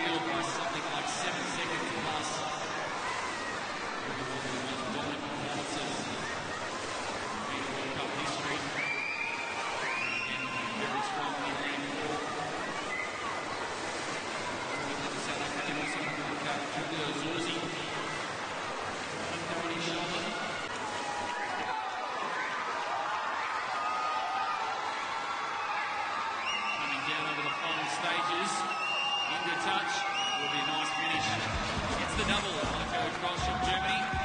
field by something like 7 seconds plus. One of the most dominant performances in World Cup history. Again, very strongly leaned forward. The South African also on the coach, Chad le Clos. On his shoulder. Coming down over the final stages. Into touch. Will be a nice finish. Gets the double by Coach Ross from Germany.